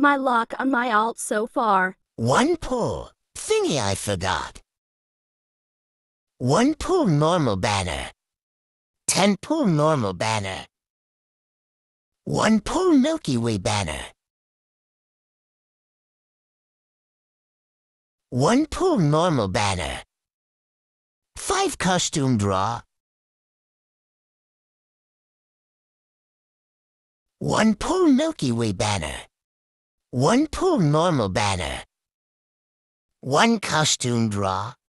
My luck on my alt so far. One pull. Thingy I forgot. One pull normal banner. 10 pull normal banner. One pull Milky Way banner. One pull normal banner. 5 costume draw. One pull Milky Way banner. One pull normal banner. One costume draw.